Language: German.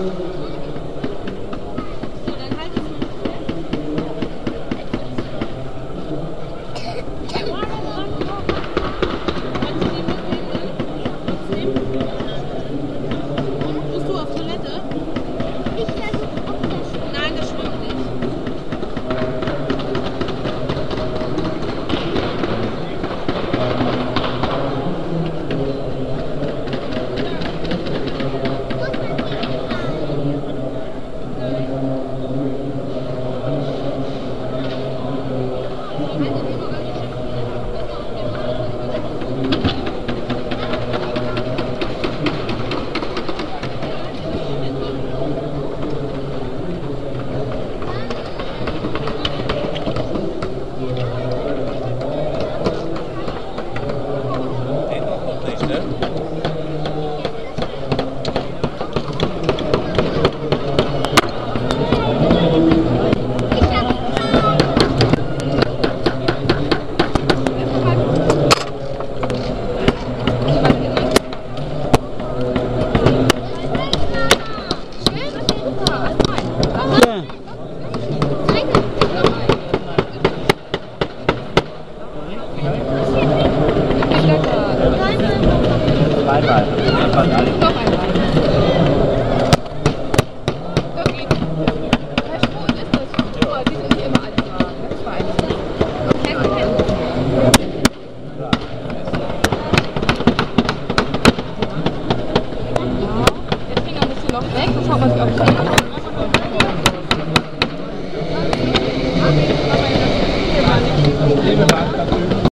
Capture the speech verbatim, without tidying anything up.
Zweimal. Fast alle. Noch einmal. Das geht. Wie groß ist das? Guck mal, die sind nicht immer alle da. Das war eine. Okay, okay. Der Finger müsste noch weg, das haben wir sich auf den Finger. Liebe Mann,